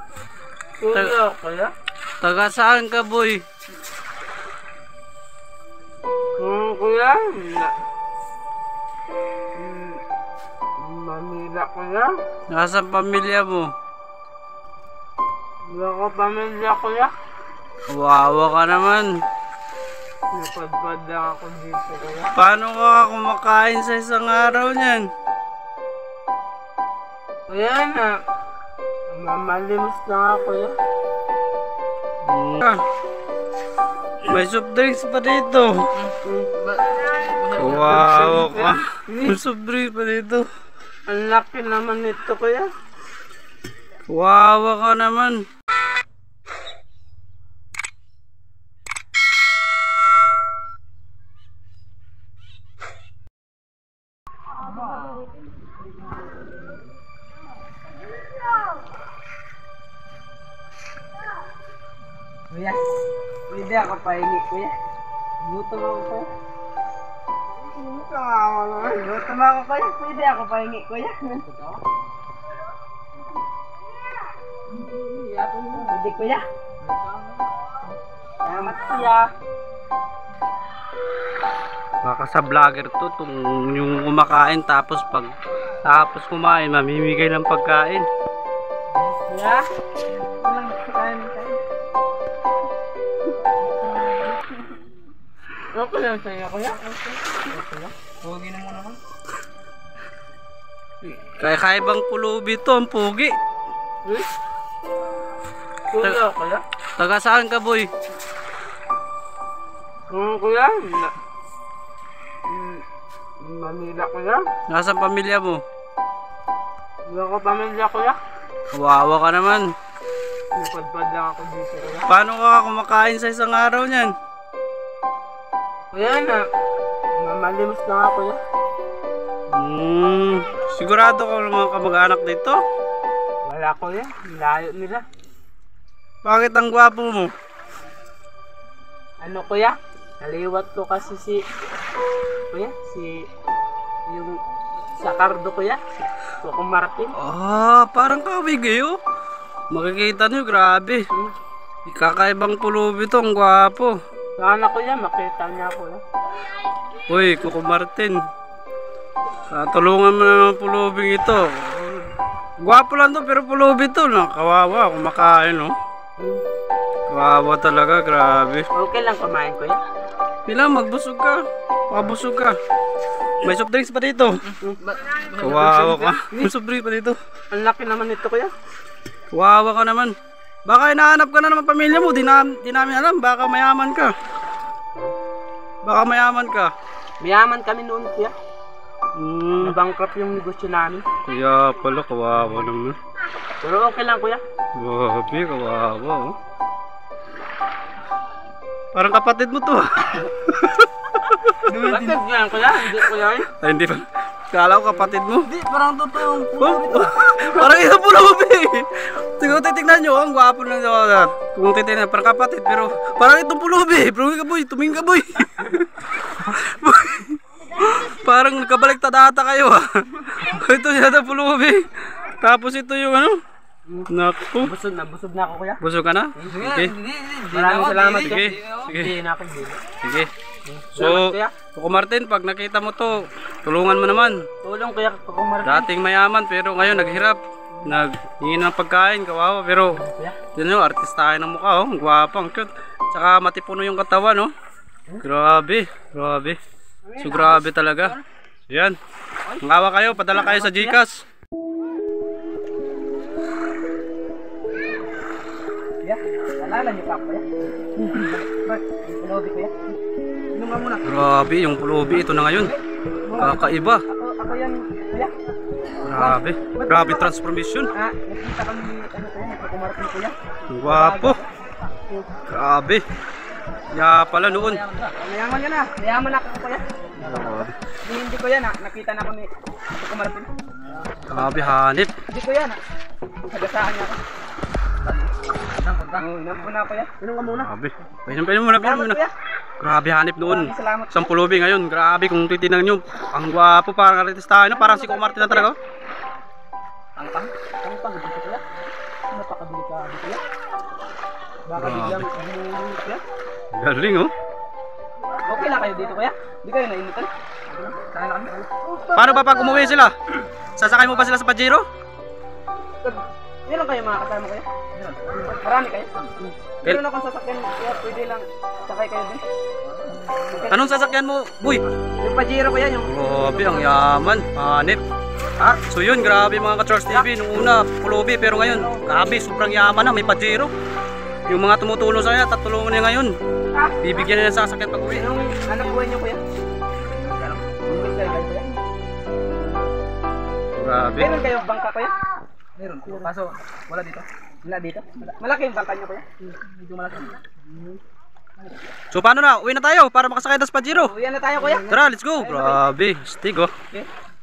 Kuya? Taga saan ka, boy? Kuya? Manila, kuya? Nasaan pamilya mo? Wala ka pamilya, kuya? Wawa ka naman. Napadpad lang ako dito, kuya. Paano ka kumakain sa isang araw niyan? Kuya na. Mamalimos lang ako, kuya. May soft drinks pa dito. Wow ka. May soft drinks pa dito. Ang laki naman nito, kuya. Wawa ka naman. Kuya, pwede ako pahingi, kuya. Gutom ako, kuya. Gutom ako, kuya. Pwede ako pahingi, kuya. Pwede, kuya. Salamat, kuya. Baka sa vlogger to, yung kumakain tapos kumain, mamimigay ng pagkain. Kuya? Walang kain tayo. Okay lang sa'yo, kuya. Okay. Huwagin na muna, kuya. Kaya bang pulubi to, ang pugi. Kuya, kuya? Taga saan ka, boy? Kuya? Manila, kuya? Nasaan pamilya mo? Wala ka pamilya, kuya? Wawa ka naman. Napadpad lang ako dito, kuya. Paano ka kumakain sa isang araw niyan? Kuya na. Mamalimos lang ako, kuya. Sigurado ka mga kamag-anak dito? Wala, kuya. Layo nila. Bakit ang gwapo mo? Ano, kuya? Naliwat ko kasi kuya, yung Sakardo, kuya. Coco Martin. Parang kawigayo. Makikita nyo, grabe. Kakaibang pulubi to, ang gwapo. Sana, kuya, makita niya ako. Uy, Coco Martin. Tulungan mo na ng pulubing ito. Gwapo lang to, pero pulubi to. Kawawa, kumakain, no? Kawawa talaga, grabe. Okay lang kumain, kuya. Pila, magbusog ka. Pakabusog ka. May soft drinks pa dito. Kawawa ka. May soft drinks pa dito. Ang laki naman nito, kuya. Kawawa ka naman. Baka hinahanap ka na naman pamilya mo. Di namin alam. Baka mayaman ka. Baka mayaman ka. Mayaman kami noon, kuya. Nabankrupt yung negosyo namin. Kaya pala, kawawa naman. Pero okay lang, kuya. Grabe, kawawa, oh. Parang kapatid mo to, ah. Kapatid yan, kuya. Hindi, kuya. Ay, hindi pa. Kala ko kapatid mo. Hindi, parang totoong pulubi to. Parang isang pulubi. Siguro titignan nyo, ang gwapo lang nyo. Kung titignan, parang kapatid. Pero parang itong pulubi. Tumingin ka, boy. Tumingin ka, boy. Parang nagkabaliktad ata kayo, ah. Ito yata pulubi. Tapos ito yung ano. Naku. Busog na ako, kuya. Busog ka na? Sige. Maraming salamat, Sige. kuya. Sige. Hindi na ako, hindi. Sige. So, Coco Martin, pag nakita mo to, tulungan mo naman. Tulong, kuya, Coco Martin. Dating mayaman, pero ngayon naghirap. Naghingi ng pagkain, kawawa. Pero, yun yung artistahin ng mukha, oh. Ang gwapo, ang cute. Tsaka matipuno yung katawan, oh. Grabe, grabe. So, grabe talaga. Yan. Mangawa kayo, padala kayo sa GCash. Kuya, nalala niyo pa, kuya? Yung pulubi, kuya. Inom nga muna. Grabe, yung pulubi. Ito na ngayon. Kakaiba. Ako yan, kuya. Grabe. Grabe transformation. Nakita kami, ano, kuya, Coco Martin, kuya. Ang gwapo. Grabe. Ya pala noon. Mayaman ka na. Mayaman ako, kuya. Hindi, kuya, nakita na ako ni Coco Martin. Grabe, hanip. Hindi, kuya, nagasaan niya ako. Inom ko na, kuya. Inom ka muna. Grabe. Painom muna, painom muna. Grabe, hanip noon. Salamat. Isang pulubi ngayon. Grabe, kung titignan nyo. Ang gwapo, parang artistahin. Parang si Coco Martin na talaga. Pang, dito, kuya. Napakabili ka. Grabe kuya. Baka Grabe. biglang bumulot yan. Galing oh. Okay lang kayo dito kuya? Hindi kayo nainitan? Saan na kami? Paano ba pag umuwi sila? Sasakay mo ba sila sa Pajero? Meron kayo mga kasama kuya? Marami kayo? Meron akong sasakyan kuya, pwede lang sakay kayo din. Anong sasakyan mo, boy? Yung Pajero kuya, yung Grabe, ang yaman. Hanip. So yun, grabe mga ka-Charles TV. Nung una, pulubi. Pero ngayon, grabe, sobrang yaman na. May Pajero. Yung mga tumutulong sa kanya, tatulungan niya ngayon. Bibigyan niya ng sasakyan pag uwi. yung anak buhay niyo kuya? Bumili kayo kayo kuya? Grabe. Meron kayong bangka kuya? Meron po. Kaso wala dito. Wala dito. Malaki yung bangka niyo kuya? Medyo malaki. So paano na? Uwi na tayo para makasakay sa Pajero. Uwian na tayo kuya. Tara, let's go. Grabe. Stig oh. Okay.